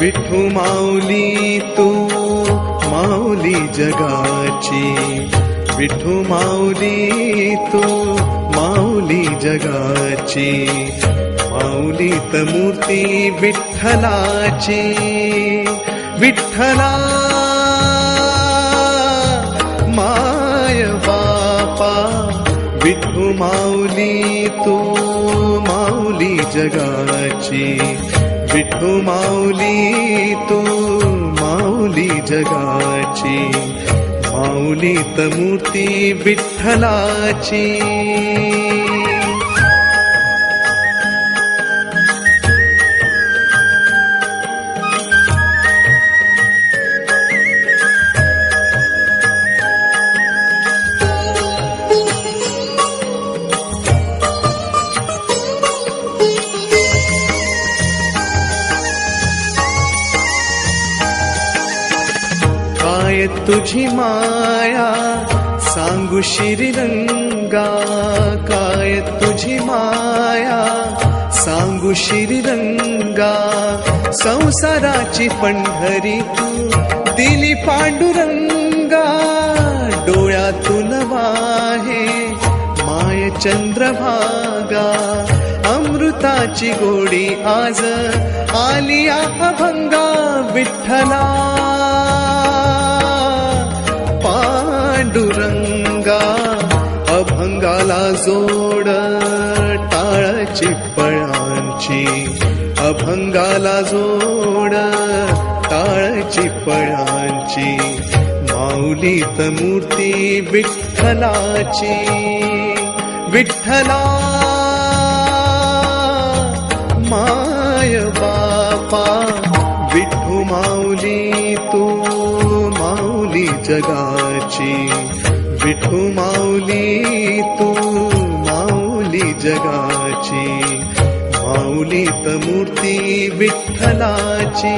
विठू माऊली तू माऊली जगाची, विठू माऊली तू माऊली जगाची, माऊलीत मूर्ती विठ्ठलाची, विठ्ठला माय बापा, विठू माऊली तू माऊली जगाची, विठू माऊली तू माऊली जगाची, माऊलीत मूर्ती विठ्ठलाची. काय तुझी माया सांगू श्रीरंगा, काय तुझी माया सांगू श्रीरंगा, संसाराची पंढरी तू दिली पांडुरंगा, डोळ्यातून वाहे माय चंद्रभागा, अमृताची गोडी आज आली अभंगा, विठ्ठला पांडुरंगा, अभंगाला जोड टाळची पळांची, अभंगाला जोड टाळची पळांची, माऊलीत मूर्ती विठ्ठलाची, विठ्ठला माय बापा, विठू माऊली तू माऊली जगाची, विठू माऊली तू माऊली जगाची, माऊलीत मूर्ती विठ्ठलाची.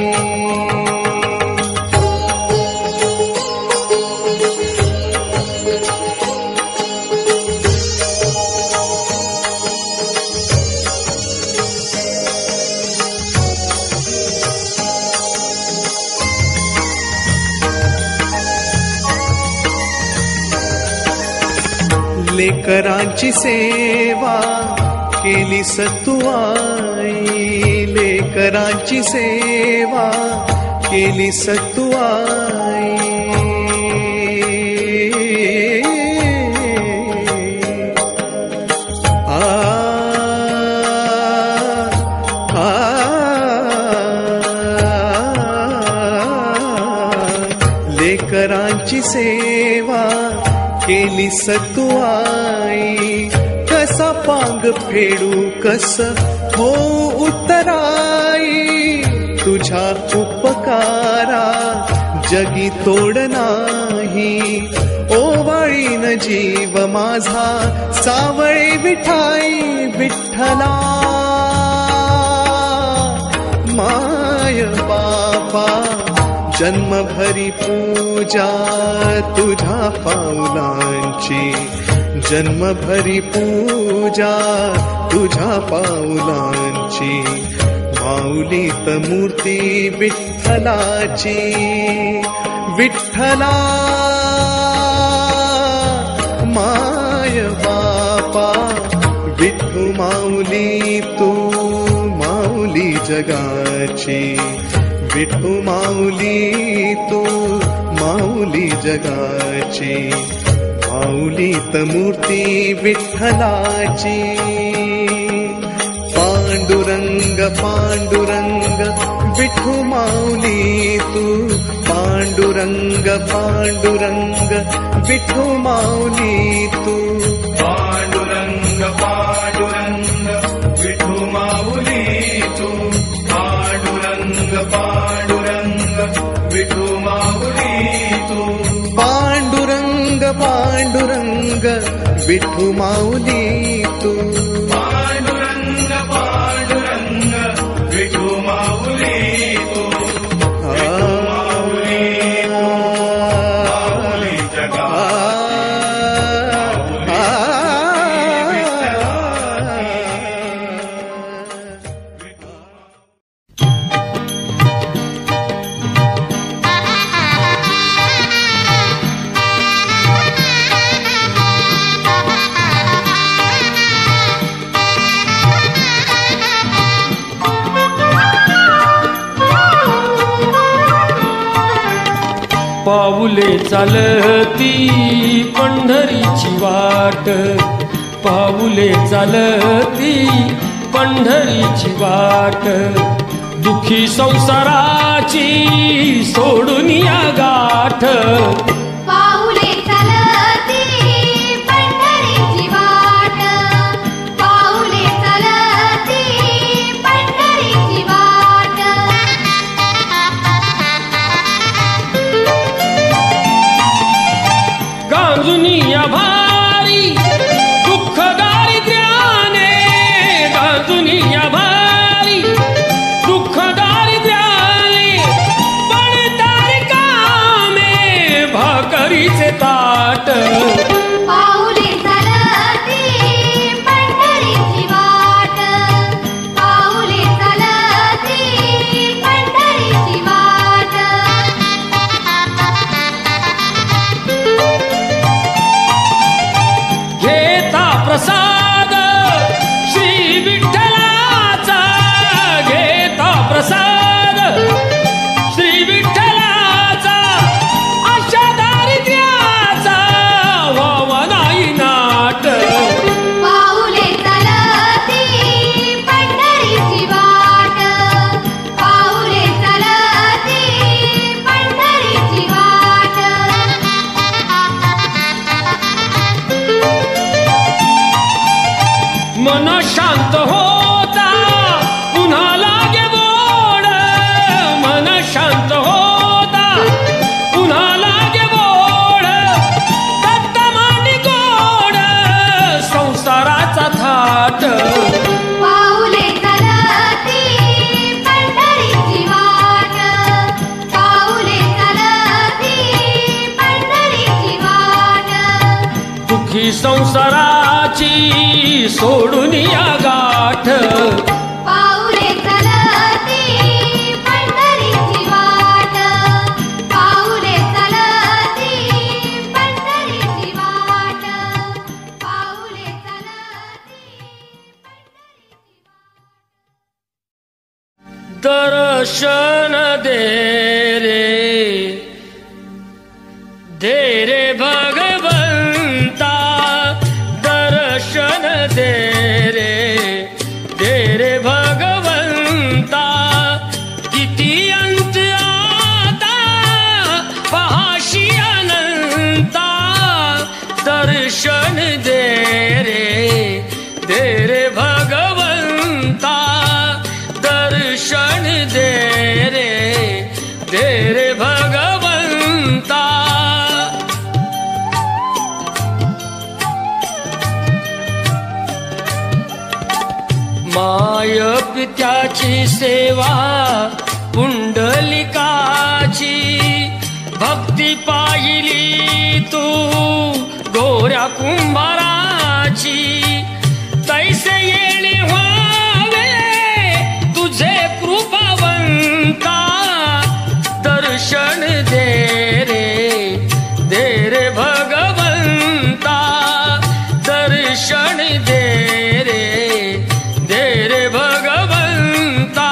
लेकरांची सेवा केली सतुआई, लेकरांची सेवा केली सतुआई, लेकरांची सेवा केली सतुआई, कसा पांग फेडू कस हो उतराई, तुझ्या उपकारा जगी तोड नाही, ओवाळीन जीव माझा सावळे विठाई, विठ्ठला माय बापा, जन्मभरी पूजा तुझ्या पाऊलांची, जन्मभरी पूजा तुझ्या पाऊलांची, माऊलीत मूर्ती विठ्ठलाची, विठ्ठला माय बापा, विठू माऊली तू माऊली जगाची, विठू माऊली तू माऊली जगाची, माऊलीत मूर्ती विठ्ठलाची. पांडुरंग पांडुरंग विठू माऊली तू, पांडुरंग पांडुरंग विठू माऊली तू, पांडुरंग पांडुरंग विठू माऊली तू, पांडुरंग पांडुरंग विठू माऊली तू, पांडुरंग पांडुरंग विठू माऊली तू, पांडुरंग पांडुरंग विठू माऊली तू, माऊली माऊली जगा, पाऊले चालती पंढरीची वाट, पाऊले चालती पंढरीची वाट, दुखी संसाराची सोडून या गाठ. पाऊले चालती पंढरीची वाट, पाऊले चालती पंढरीची वाट. गांजुनी या भारी दुःख दारिद्र्याने, गांजुनी या भारी दुःख दारिद्र्याने, पण तारिकामे भाकरीचे ताट. पाऊले चालती पंढरीची वाट, पाऊले चालती पंढरीची वाट. घेता प्रसाद श्री विठ्ठलाचा, घेता प्रसाद श्री विठ्ठलाचा, अशा दारिद्र्याचा व्हावा नाही नाट. पाऊले चालती पंढरीची वाट, पाऊले चालती पंढरीची वाट. मन शांत होता पुन्हा लागे बोड, मन शांत होता पुन्हा लागे बोड, दत्त मांडी गोड संसाराचा थाट. पाऊले चालती पंढरीची वाट, पाऊले चालती पंढरीची वाट. दुखी संसाराची सोडून या गाठ. पाऊले चालती पंढरीची वाट, पाऊले चालती पंढरीची वाट, पाऊले चालती पंढरीची वाट. दर्शन दे रे भगवंता, दर्शन दे रे भगवंता. किती अंत आता पहाशी अनंता, दर्शन दे रे भगवंता, दर्शन दे रे भगवंता. माय पित्याची सेवा पुंडलिकाची, भक्ती पाहिली तू गोऱ्या कुंभाराची. तैसे येणे व्हावे तुझे कृपावंता, दर्शन दे रे भगवंता, दर्शन दे रे भगवंता.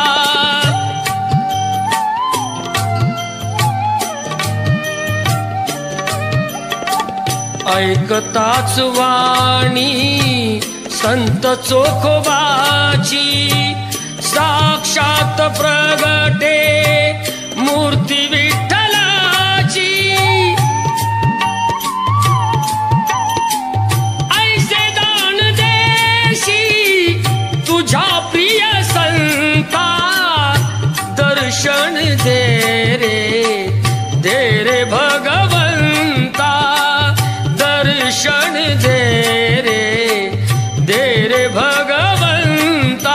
ऐकताच वाणी संत चोखोबाची, साक्षात प्रगटे मूर्ती विठ्ठलाची. ऐसे दान देशी तुझ्या प्रिय संता, दर्शन दे रे भगवंता, दर्शन दे रे भगवंता.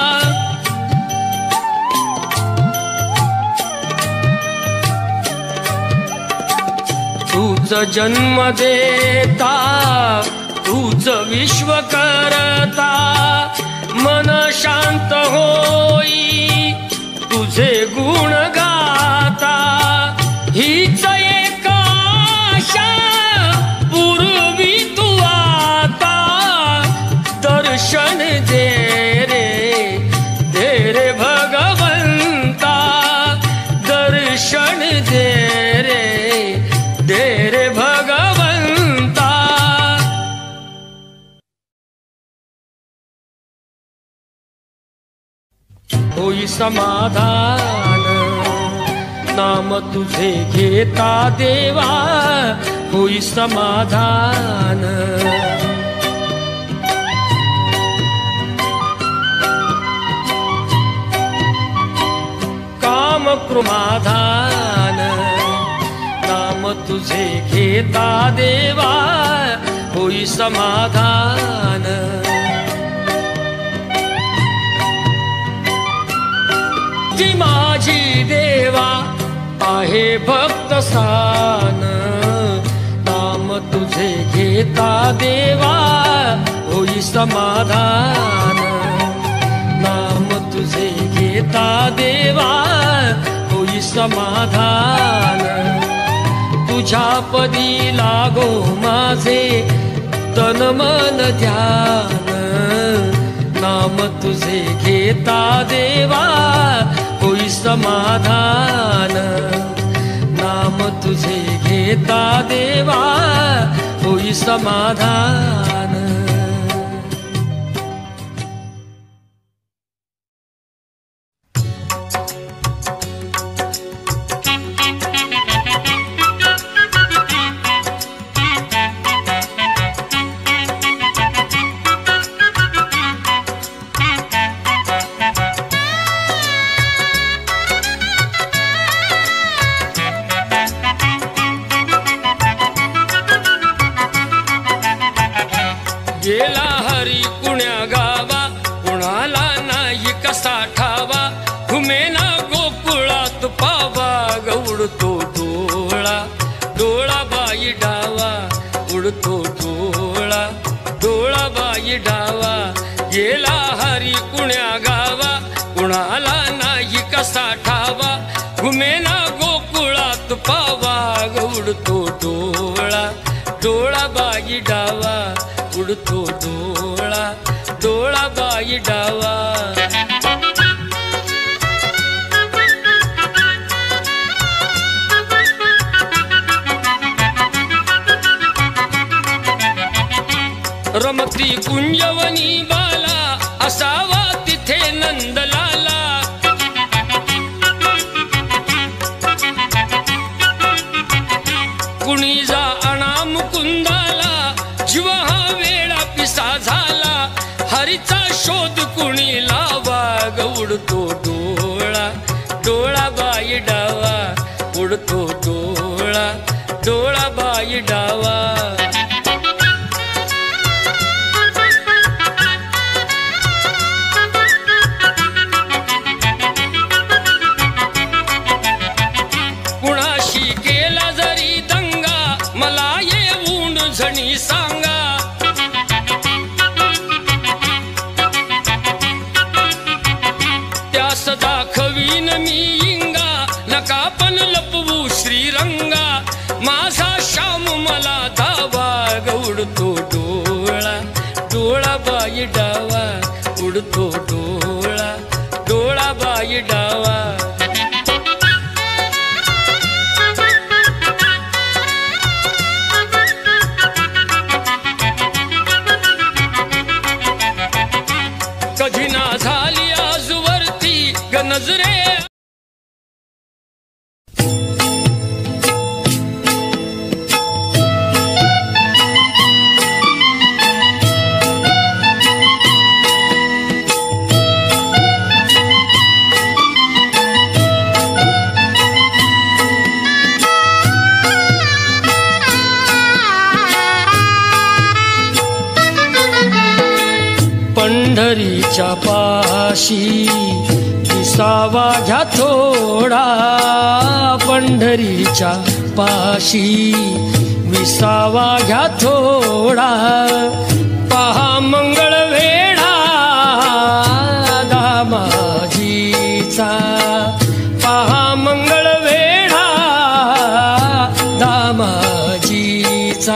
तूच जन्म देता, तूच विश्व करता, मन शांत होई तुझे गुण गाता. हीच एक आशा पूर्वी तू आता, दर्शन दे रे भगवंता, दर्शन दे होई समाधान. नाम तुझे घेता देवा होई समाधान. काम कृमाधान. नाम तुझे घेता देवा होई समाधान. ती माझी देवा आहे भक्त सान. नाम तुझे घेता देवा होई समाधान. नाम तुझे घेता देवा होई समाधान. तुझ्या पदी लागो माझे तन मन ध्यान. नाम तुझे घेता देवा होई समाधान. नाम तुझे घेता देवा होई समाधान. गेला हरी कुण्या गावा कुणाला नाही कसा ठावा. घुमेना गोकुळात पावा उडतो डोळा. डोळा बाई डावा उडतो डोळा. डोळा बाई डावा. गेला हरी कुण्या गावा कुणाला नाही कसा ठावा. घुमेना गोकुळात पावा उडतो डोळा. डोळा बाई डावा उडतो डोळा. डोळा बाई डावा. रमती कुंजवनी बाला असावा तिथे नंदलाला. कुणी जा आणा मुकुंदाला जीव हा वेळा पिसा झाला. हरीचा शोध कुणी लावा उडतो डोळा. डोळा बाई डावा उडतो डोळा. डोळा बाई डावा. कुणाशी केला जरी दंगा मला येऊन झणी सांगा. त्यास दाखवीन मी इंगा नका पण लपवू श्रीरंगा. माझा श्याम मला धावा उडतो डोळा. डोळा बाई डावा उडतो डोळा. डोळा बाई डावा. कधी ना झाली आजवरती ग नजरे. पंढरीच्या पाशी विसावा घ्या थोडा. पंढरीच्या पाशी विसावा घ्या थोडा. पहा मंगळ वेढा दामाजीचा. पहा मंगळ वेढा दामाजीचा.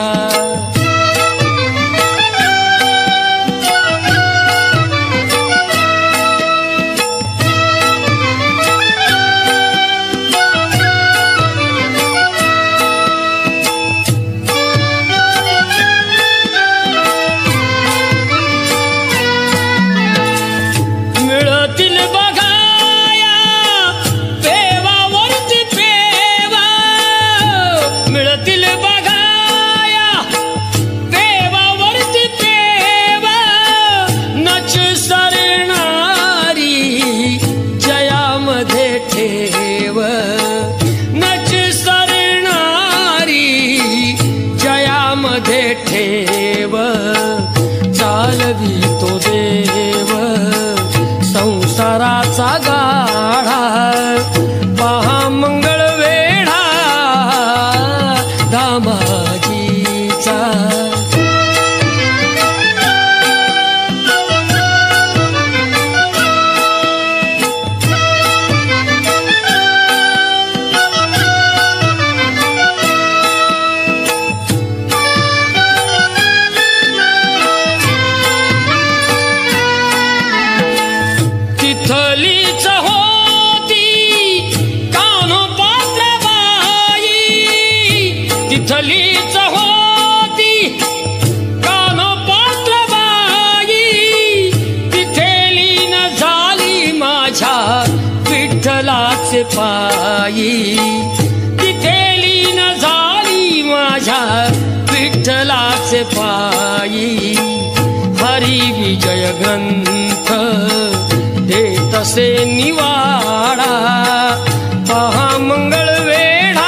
तिथलीच होती कानपात्र बाई, तिथे लीन झाली माझ्या विठ्ठलाचे पायी, तिथे लीन झाली माझ्या विठ्ठलाचे पायी. हरी विजय ग्रंथ देतसे निवाडा, पहा मंगळ वेढा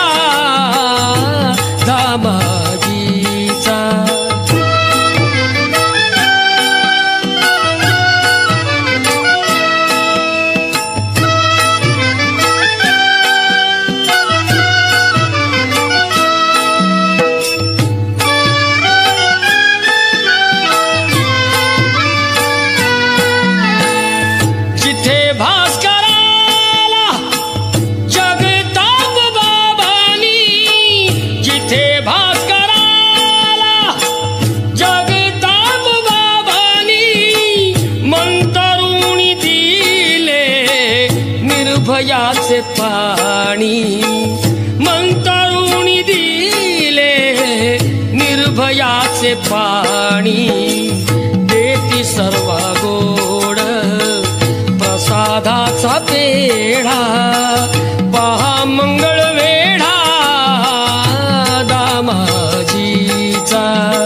दामाजीचा. निर्भयाचे पाणी मंतरुणी दिले, निर्भयाचे पाणी. देती सर्व गोड प्रसादाचा पेढा, पहा मंगळ वेढा दामाजीचा.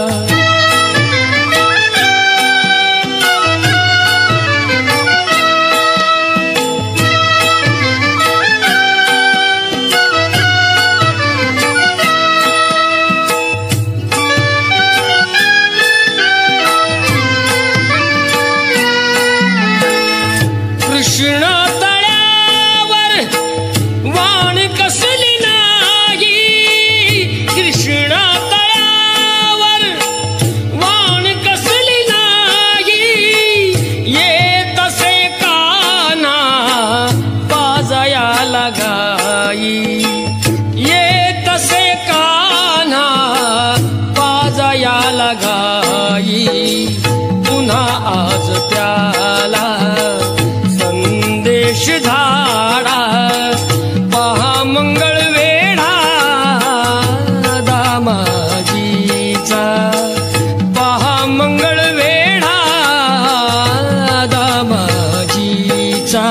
कृष्ण तळ्यावर वाण कसली नाही, कृष्ण तळ्यावर वाण कसली नाही. ये तसे काना पाजयाला गाई, ये तसे काना पाजयाला गाई. पुन्हा आज त्याला संदेश धाडा, पहा मंगळ वेढा दामाजीचा, पहा मंगळ वेढा दामाजीचा.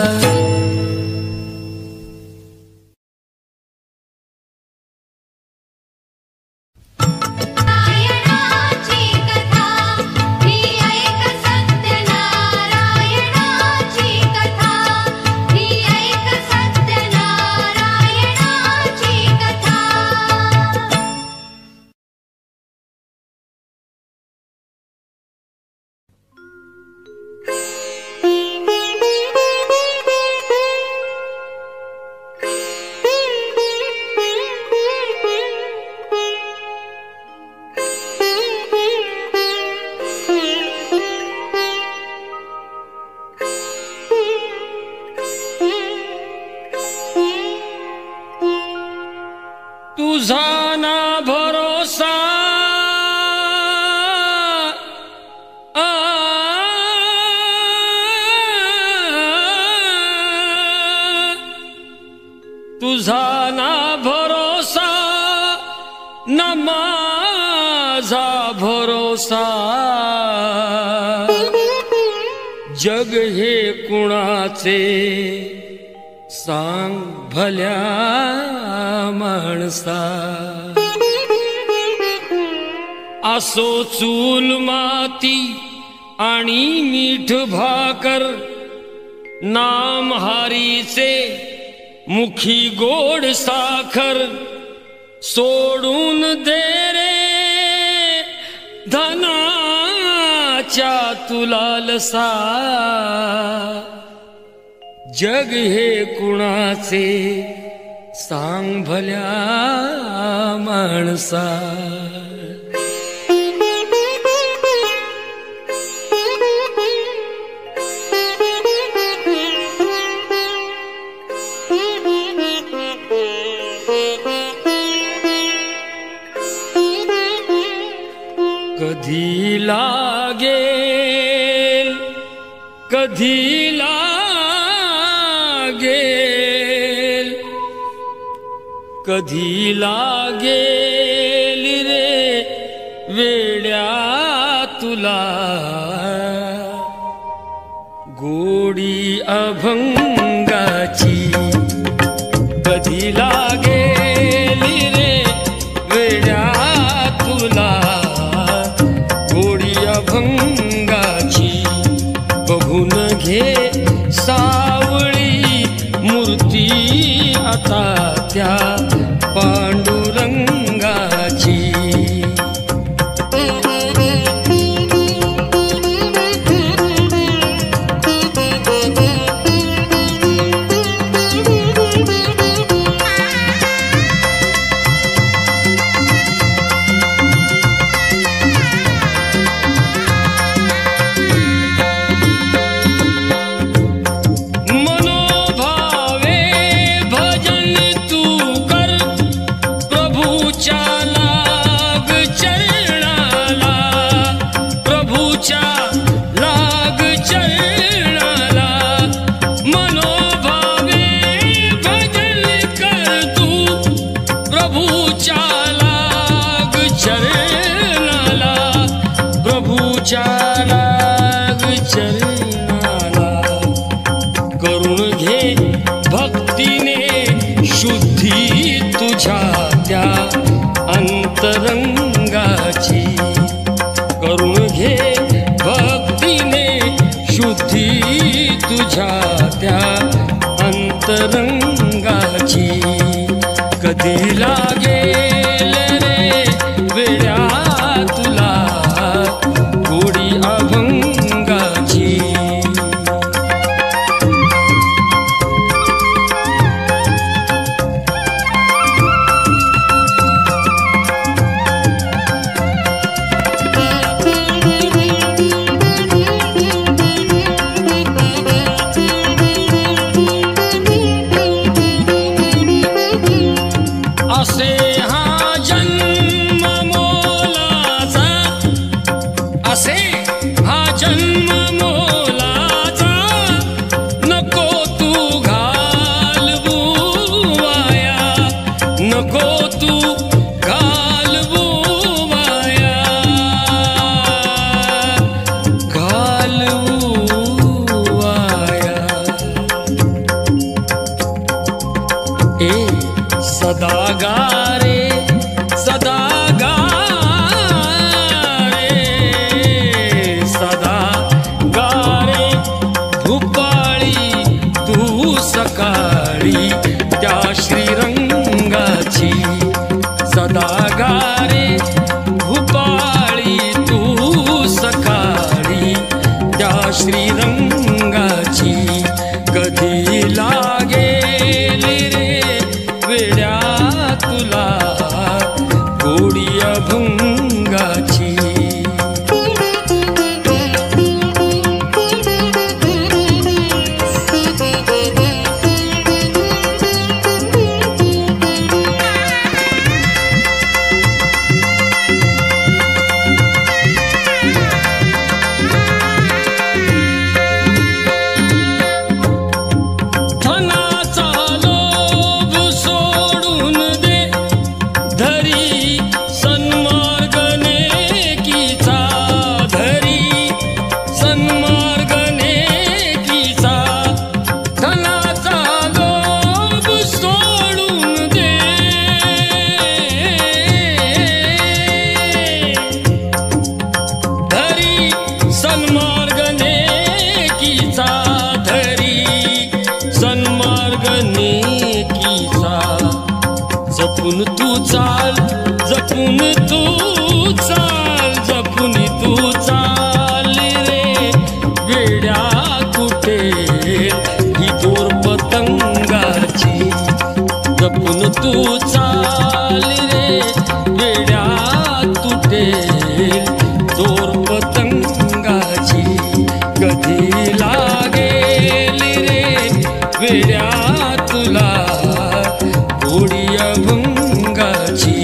नारायणाची कथा ही ऐक सत्यनारायणाची कथा, ही ऐक सत्यनारायणाची कथा. तुझा ना भरोसा तुझा ना भरोसा न माझा भरोसा. जग हे कुणाचे सांग भल्या माणसा. असो चूल माती आणि मीठ भाकर, नाम हरीचे मुखी गोड साखर. सोडून दे रे धनाच्या तुला लसा. जग हे कुणाचे सांग भल्या माणसा. कधी लागेल, कधी लागेल, कधी लागेल प्रभूच्या लाग चरणाला, प्रभूच्या लाग चरणाला, मनोभावे भजन कर तू, प्रभूच्या लाग चरणाला, प्रभूच्या लाग चरणाला. करून घे भक्तीने शुद्धी तुझ्या त्या अंतरंगाची, करून घे भक्तीने शुद्धी तुझ्या त्या अंतरंगाची. कधी लागेल रे वेड्या तुला गोडी अभंगाची. असे हा जन्म मोलाचा, असे हा जन्म मोलाचा, नको तू घालवू वाया, नको तू घालवू वाया, घालवू वाया. सदा गारे, सदा गारे, सदा गारे भूपाळी तू सकाळी त्या श्रीरंगाची. सदा गारे भूपाळी तू सकाळी त्या श्रीरंगाची. कधी लागेल रे वेड्या तुला गोडी अभंगाची. धनाचा लोभ सोडून दे, धरी सन्मार्ग नेकीचा, धरी सन्मार्ग नेकीचा. धनाचा लोभ सोडून दे, धरी सन्मार्ग नेकीचा, धरी सन्मार्ग नेकीचा. जपून तू चाल, जपून तू चाल, जपून तू चाल रे वेड्या कुठे ही दोर पतंगाची. जपून तू चाल रे वेड्या तुटे दोर पतंगाची. कधी लागेल रे वेड्या तुला गोडी अभंगाची.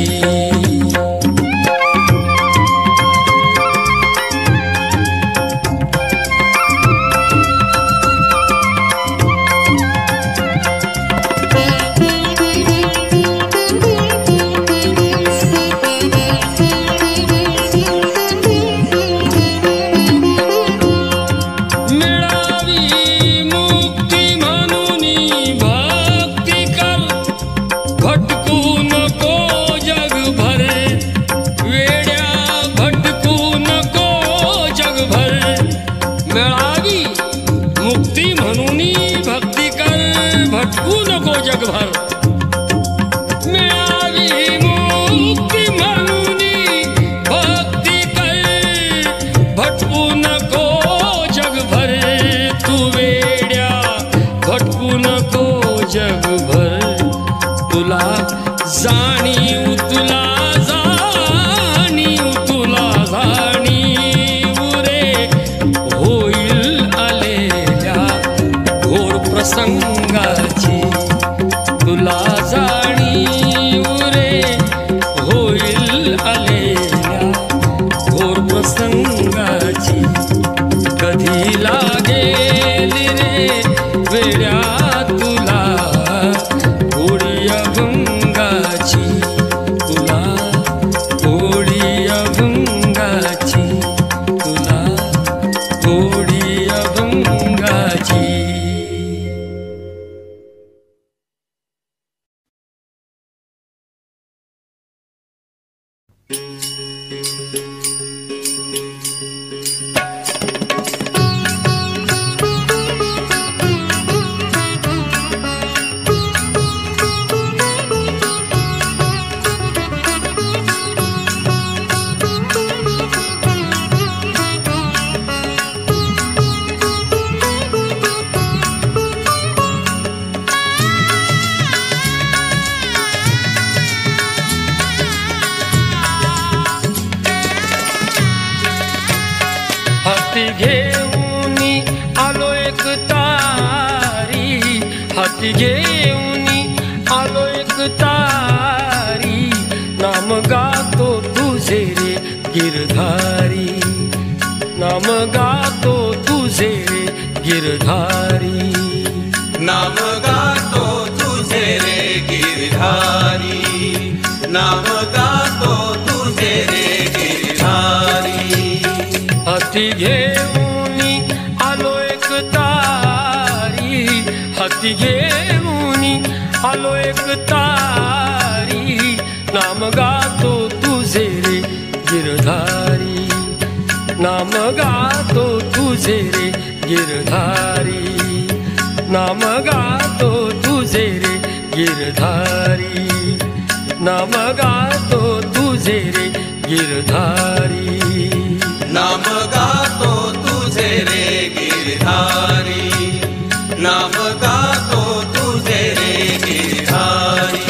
हाती घेऊनी आलो एक तारी, हाती घेऊनी आलो एक तारी, नाम गातो तुझे रे गिरधारी, नाम गातो तुझे रे गिरधारी, नाम गातो तुझे रे गिरधारी, नाम गातो तुझे रे गिरधारी। हाती घेऊनी आलो एक तारी, हाती घेऊनी आलो एक तारी, नाम गातो तुझे रे गिरधारी, नाम गातो तुझे रे गिरधारी, नाम गातो तुझे रे गिरधारी, नाम गातो तुझे रे गिरधारी, नाम गातो तुझे रे गिरधारी, नाम गातो तुझे रे गिरधारी।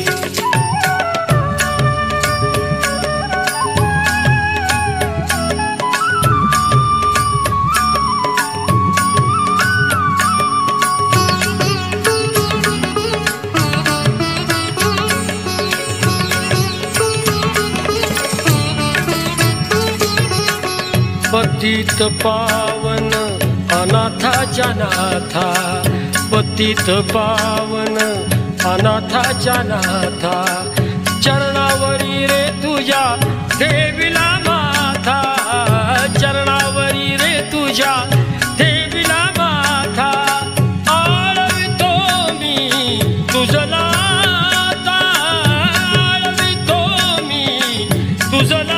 पतित पावन अनाथाच्या नाथा, पतित पावन अनाथाच्या नाथा, चरणावरी रे तुझ्या देवीला माथा, चरणावरी रे तुझ्या देवीला माथा, आळवितो मी तुझला आता, आळवितो मी तुझला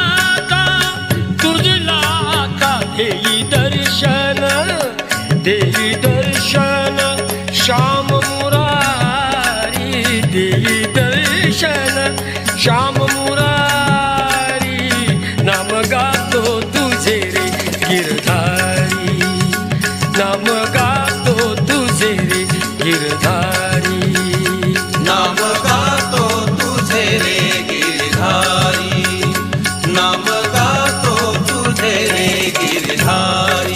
देई दर्शन, देई दर्शन श्याम मुरारी, देई दर्शन श्याम मुरारी, नाम गातो तुझे रे गिरधारी, नाम गातो तुझे रे गिरधारी, नाम गातो तुझे रे गिरधारी, नाम गातो तुझे रे गिरधारी।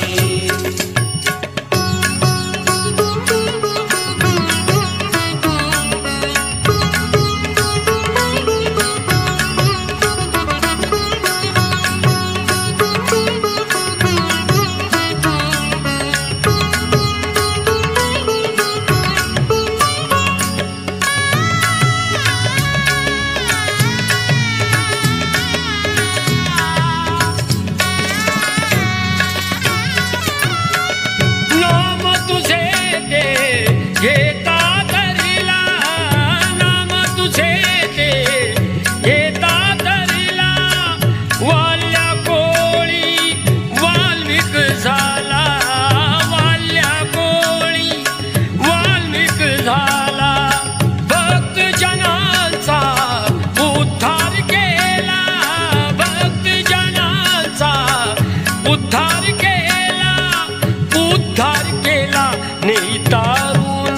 घेता धरिला, नाम तुझे ते घेता धरिला, वाल्या कोळी वाल्मिक झाला, वाल्या कोळी वाल्मिक झाला, भक्त जनांचा उद्धार केला, भक्त जनांचा उद्धार केला, उद्धार केला, नेतारून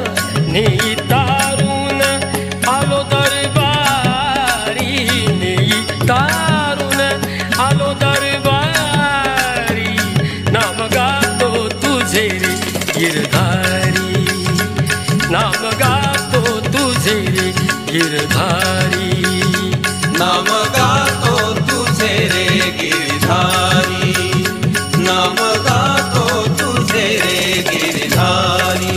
नेतारून आलो दरबारी, नेतारून आलो दरबारी, नाम गातो तुझे रे गिरधारी, नाम गातो तुझे रे गिरधारी, नाम गातो तुझे रे गिरधारी, नाम गातो तुझे रे गिरधारी।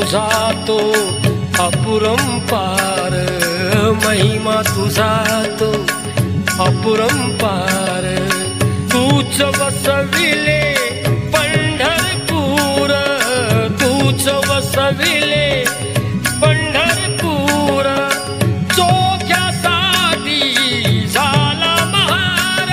तुझा तो अपरंपार, महिमा तुझा तो अपरंपार. तूच वसविले पंढरपूर, तूच वसविले पंढरपूर. चोख्यासाठी झाला महार,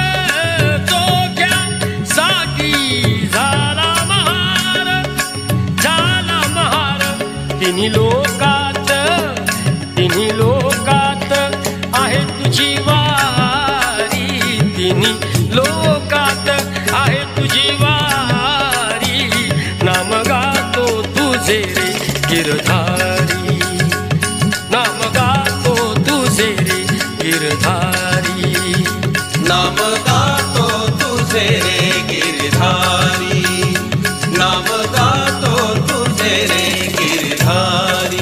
चोख्यासाठी झाला महार, झाला महार. तिन्ही लोकात, तिन्ही लोकात आहे तुझी वारी, तिन्ही लोकात आहे तुझी वारी. नाम गातो तुझे रे गिरधारी, नाम गातो तुझे रे गिरधारी. नाम गातो तुझे रे गिरधारी, नाम गातो तुझे रे गिरधारी.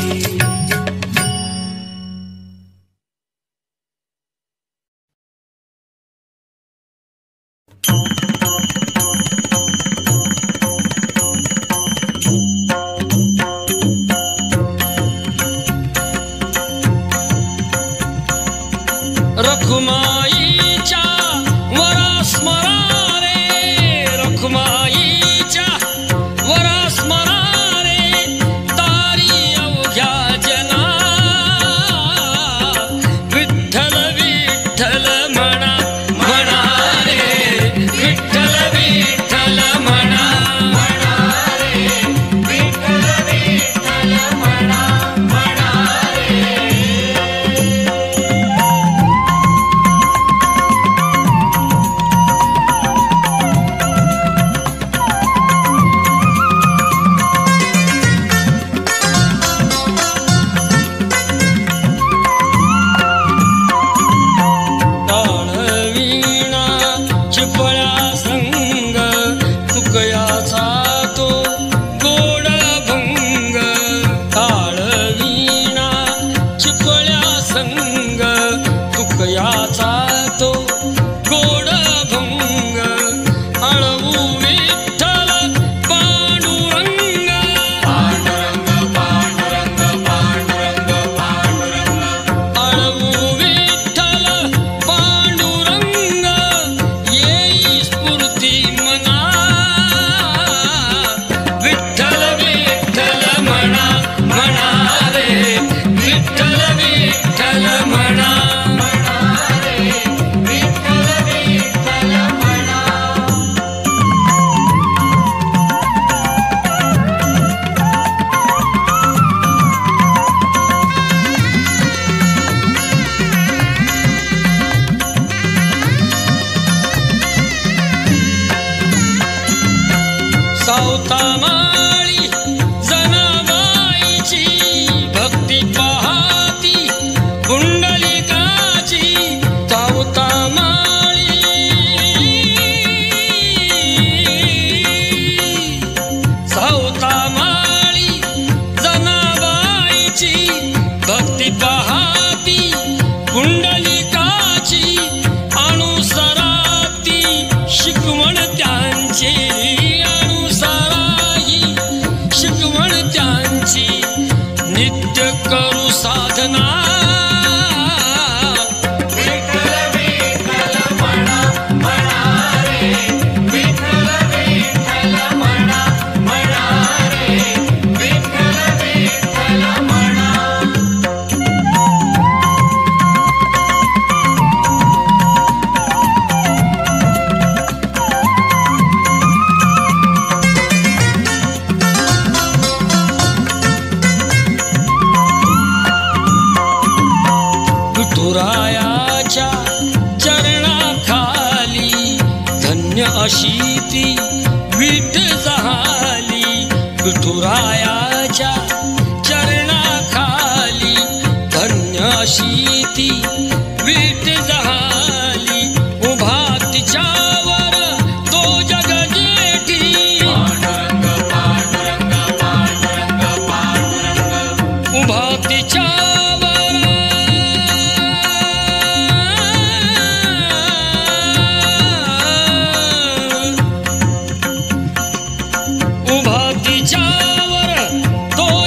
रखुमाईच्या वरा स्मरा रे, रखुमाईच्या वरा स्मरा रे. तारी अवघ्या जना विठ्ठल विठ्ठल म्हणा, म्हणा रे. विठ्ठल विठ्ठल म्हणा, म्हणा रे. विठ्ठल विठ्ठल म्हणा, म्हणा रे. ताळवीणा चिपळ्या संग तुकयाचा तो गोड भंग. ताळवीणा चिपळ्या संग तुकयाचा तो गोड भंग. अळवू विठ्ठल पांडुरंग, पांडुरंग पांडुरंग पांडुरंग पांडुरंग. अळवू विठ्ठल पांडुरंग येई स्फूर्ती मना. विठ्ठल विठ्ठल म्हणा, म्हणा रे. विठ्ठल विठ्ठल म्हणा, म्हणा रे. विठ्ठल विठ्ठल म्हणा. सावतामाळी जनाबाईची भक्ती पाहती पुंडलिकाची. सावतामाळी, सावतामाळी जनाबाईची भक्ती पाहती पुंडलिकाची. अनुसराती शिकवण त्यांची, अनुसराई शिकवण त्यांची. नित्य करू साधना. विठ्ठल विठ्ठल म्हणा, म्हणा रे. विठ्ठल विठ्ठल म्हणा, म्हणा रे. विठ्ठल विठ्ठल म्हणा. विठुरायाच्या चरणाखाली धन्य अशी ती विठ झाली. विठुरायाच्या चरणाखाली धन्य अशी ती विठ झाली. उभा तिच्यावर तो जग जेठी. पांडुरंग पांडुरंग पांडुरंग पांडुरंग. उभा तिच्यावर उभा तिच्यावर तो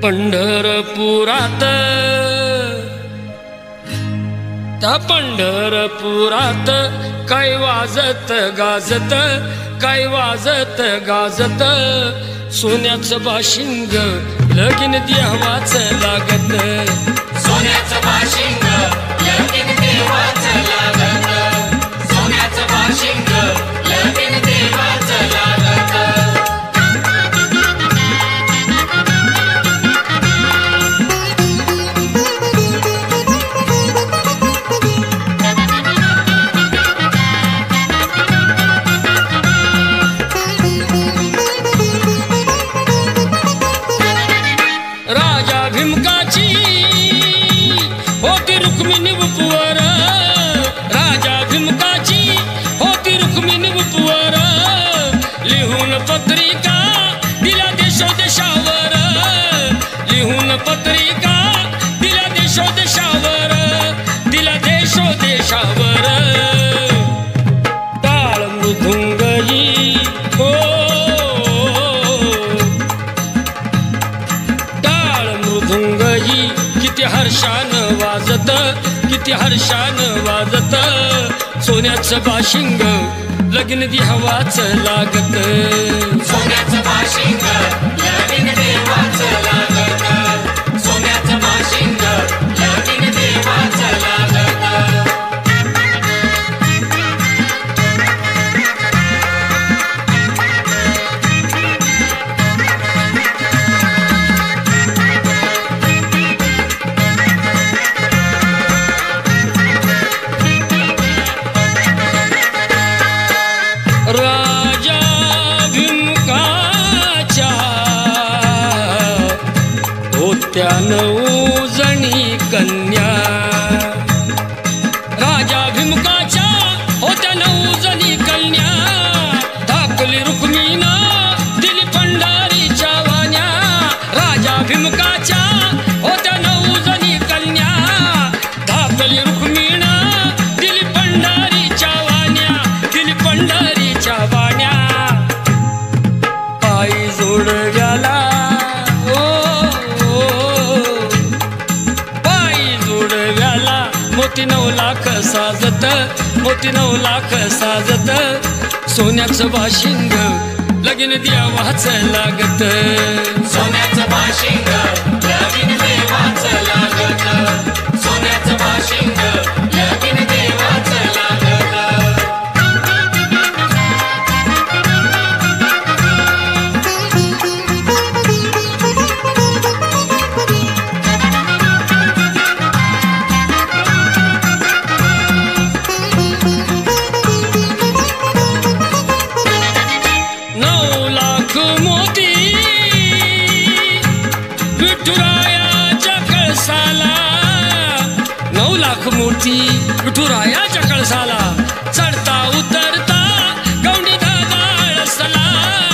पंढरपुरात, त्या पंढरपुरात काय वाजत गाजत, काय वाजत गाजत, सोन्याचं बाशिंग लगीन देवाच लागत, सोन्याचं बाशिंग लगीन देवाच लागत, सोन्याचं बाशिंग लगीन देवाच लागत. राजा भीमकाची होती रुक्मिणी उपवर, राजा भीमकाची होती रुक्मिणी उपवर, लिहून पत्रिका दिल्या देशोदेशावर, लिहून पत्रिका दिल्या देशोदेशावर, दिल्या देशोदेशावर. टाळ मृदुंगई हो, टाळ मृदुंगई किती हर्षान वाजत, किती हर्षान वाजत, सोन्याचं बाशिंग लगीन देवाच लागत, सोन्याचं बाशिंग लगीन देवाच लागत, सोन्याचं बाशिंग लगीन देवाच लागत. राजा भीमकाच्या होत्या 9 जणी कन्या, राजा भीमकाच्या होत्या 9 जणी कन्या, धाकली रुक्मिणीनं दिली पंढरीच्या वाण्या, राजा भीमकाच्या होत्या 9 जणी कन्या, धाकली रुक्मिणीनं दिली पंढरीच्या वाण्या, दिली पंढरीच्या वाण्या. पायी जोडव्याला पायी जोडव्याला मोती 9 लाख साजत, मोती 9 लाख साजत, सोन्याचं बाशिंग लगीन देवाच लागत, सोन्याचं बाशिंग लगीन देवाच लागत, सोन्याचं बाशिंग लगीन देवाच लागत. मोती विठुरायाच्या कळसाला, चढता उतरता गौंडी दादाळसला,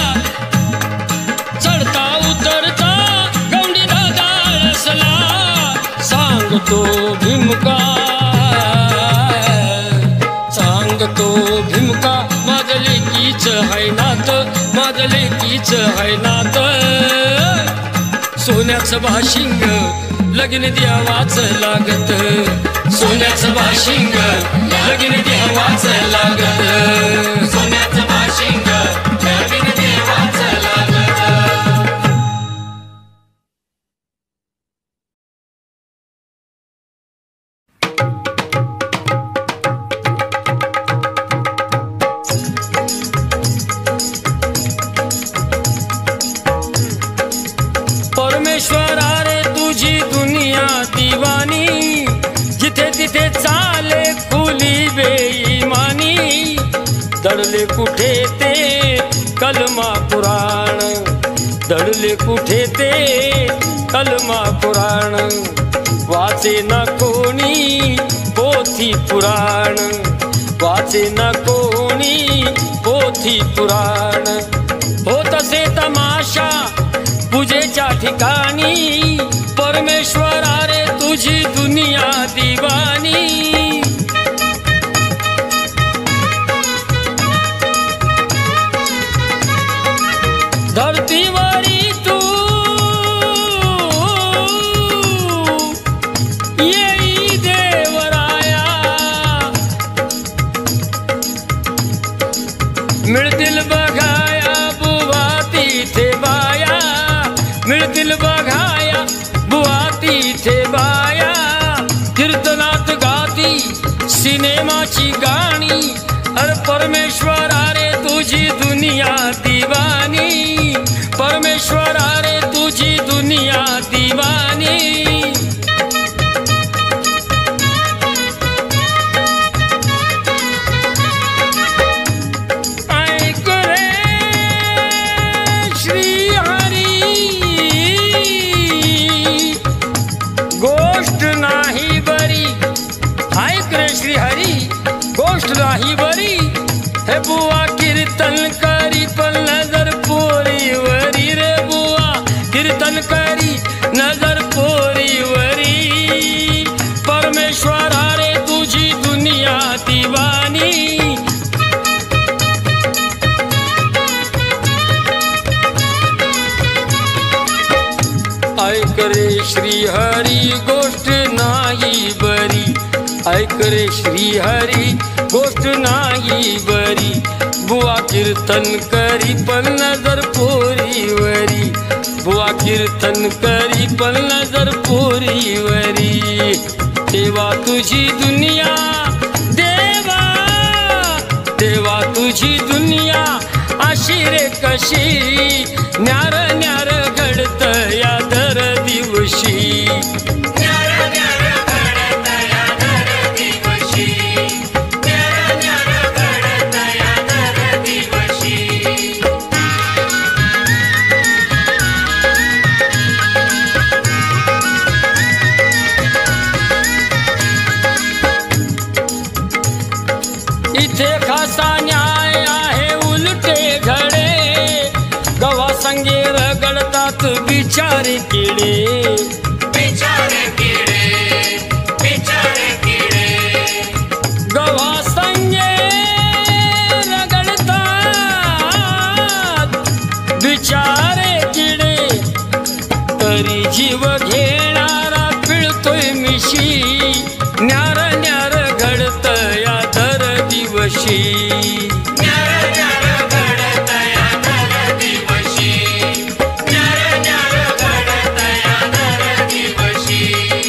चढता उतरता गौंडी दादाळसला, सांगतो भीमका, सांगतो भीमका, माझं लेकीच हाय नात, माझं लेकीच हाय नात, सोन्याचं बाशिंग लगीन देवाच लागत, सोन्याचं बाशिंग लगीन देवाच लागत, सोन्याचं बाशिंग लगीन देवाच लागत. परमेश्वरा रे तुझी दुनिया दिवानी, जिथे तिथे चाले खुली बेईमानी, दडले कुठे ते कलमा पुराण, दडले कुठे ते कलमा पुराण, वाचे ना कोणी पोथी पुराण, वाचे ना कोणी पोथी पुराण, होत असे तमाशा पूजेच्या ठिकाणी, परमेश्वरा रे तुझी दुनिया दिवानी. धरतीवरी तू सिनेमाची गाणी अरे परमेश्वरा रे तुझी दुनिया दिवानी, परमेश्वरा रे तुझी दुनिया दिवानी। ऐक रे श्री हरी गोष्ट नाही बरी, ऐक रे श्री हरी गोष्ट नाही बरी। हे बुवा कीर्तन करी पण नजर पोरीवरी रे बुवा, कीर्तन करी नजर पोरीवरी। परमेश्वरा रे तुझी दुनिया दिवानी। ऐक रे श्री हरी गोष्ट नाही बरी, ऐक रे श्री हरी गोष्ट नाही बरी। बुवा कीर्तन करी पण नजर पोरीवरी, बुवा कीर्तन करी पण नजर पोरीवरी। देवा तुझी दुनिया, देवा देवा तुझी दुनिया अशी रे कशी, न्यार न्यार घडत या दर दिवशी। इथे खासा न्याय आहे उलटे घडे, गवा संगे रगडतात बिचारे किडे, बिचारे किडे, बिचारे किडे। गवा संगे रगडतात बिचारे किडे। तरी जीव घेणारा पिळतोय मिशी, न्यार न्यार घडत या दर दिवशी। न्यार न्यार घडत या दर दिवशी, न्यार न्यार घडत या दर दिवशी।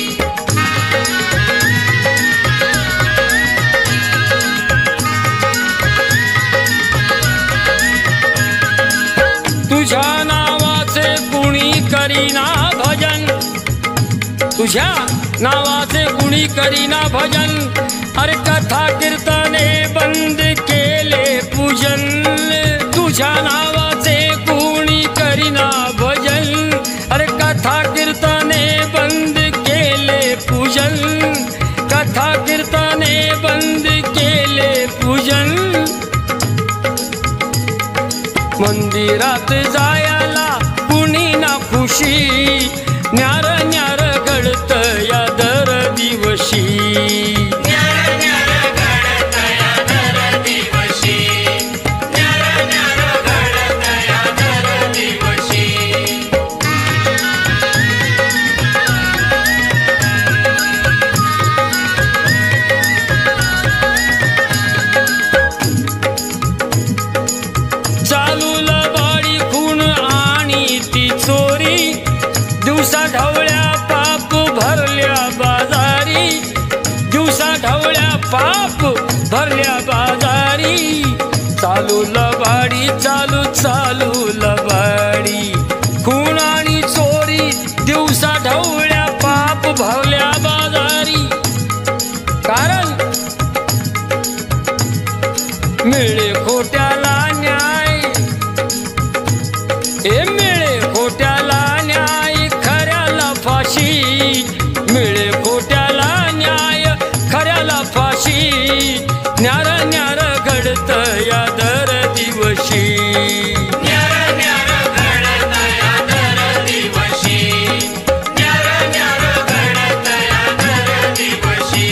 तुझ्या नावाचे कुणी करीना भजन, तुझ्या नावाचे कुणी करीना भजन। अरे कथा कीर्तने बंद केले पूजन, तुझ्या नावाचे कुणी करीना भजन। अरे कथा कीर्तने बंद केले पूजन, कथा कीर्तने बंद केले पूजन। मंदिरात जायला कुणी ना खुशी, न्यार न्यार घडत या दर दिवशी। न्यार न्यार घडत या दर दिवशी, न्यार न्यार घडत या दर दिवशी। चालू लबाडी खून आणि ती चोरी, दिवसा ढवळ्या पाप भरल्या बाजारी, दिवसा ढवळ्या पाप भरल्या बाजारी। चालू लबाडी चालू चालू लबाडी, खून आणि चोरी दिवसा ढवळ्या पाप भरल्या बाजारी। कारण मिळे खोट्याला न्याय, हे मिळे खोट्याला न्याय खऱ्याला फाशी, मिळे खोट्याला न्याय खऱ्याला फाशी। न्यार न्यार घडत या दर दिवशी, न्यार न्यार घडत या दर दिवशी, न्यार न्यार घडत या दर दिवशी।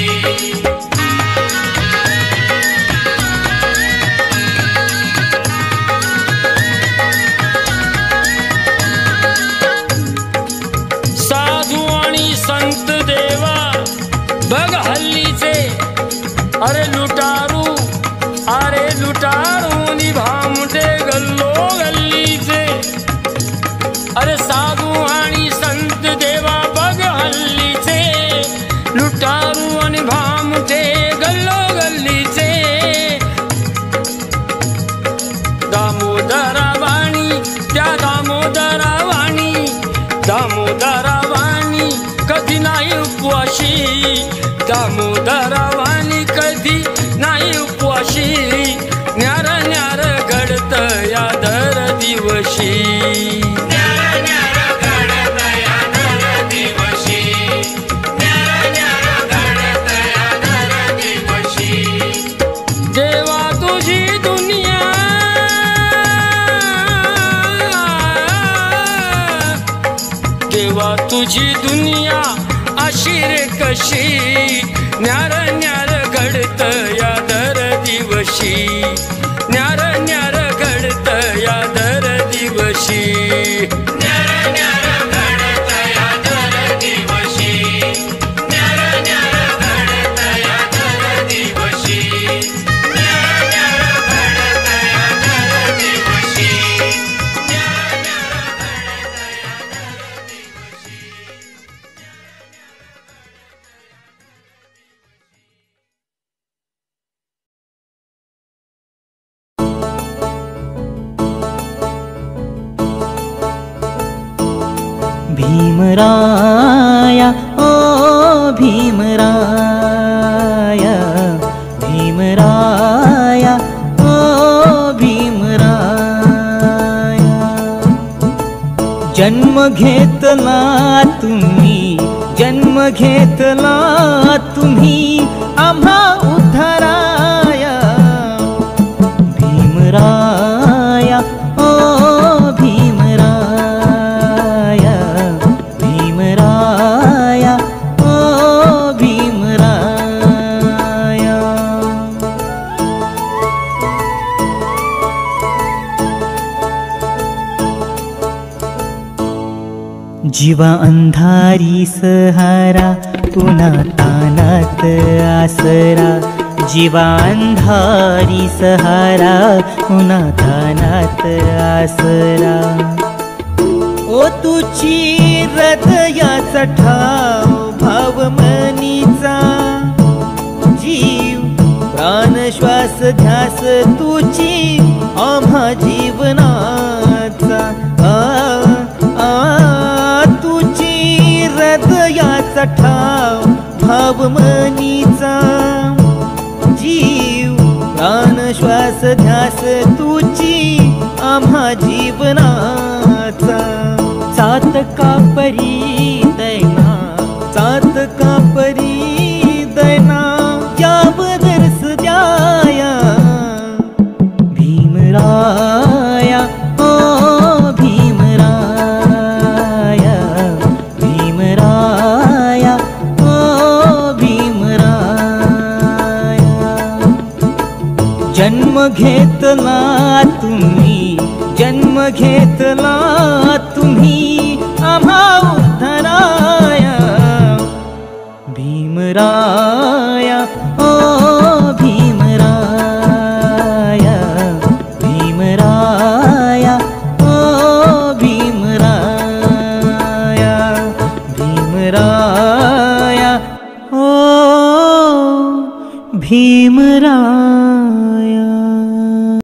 साधू आणि संत देवा बघ हल्लीचे, अरे लुटारू, अरे लुटारू निभामटे गल्लो गल्लीचे। अरे साधू आणि संत देवा बघ हल्लीचे, लुटारू आणि भामटे गल्लो जीवा तुझी दुनिया अशी रे कशी, न्यार न्यार घडत या दर दिवशी, न्यार न्यार घडत या दर दिवशी. न्यार न्यार घडत या दर दिवशी, न्यार न्यार घडत या दर दिवशी, न्यार न्यार घडत या दर दिवशी, न्यार न्यार घडत या दर दिवशी. भीमराया ओ भीमराया, भीमराया ओ भीमराया. जन्म घेतला तुम्ही, जन्म घेतला तुम्ही आम्हा उद्धाराया. भीमराया ओ भीमराया, भीमराया ओ भीमराया. जीवा अंधारी सहारा, पुन्हा तानात आसरा. जीवा अंधारी सहारा, पुन्हा तानात आसरा. ओ तुझी हृदयाचा ठाव भाव मनीचा, जीव प्राण श्वास ध्यास तुझी आम्हा जीवनाचा. तुझी हृदयाचा ठाव भाव मनीचा, जीव प्राण श्वास ध्यास तुझी आम्हा जीवनाचा. चातका परी दैना, चातका परी दैना याबदर्स द्याया. भीमराया ओ भीमराया, भीमराया ओ भीमराया. जन्म घेतला तुम्ही, जन्म घेतला तुम्ही आम्हा उद्धाराया. भीमराया ओ भीमराया, भीमराया ओ भीमराया, भीमराया ओ भीमराया.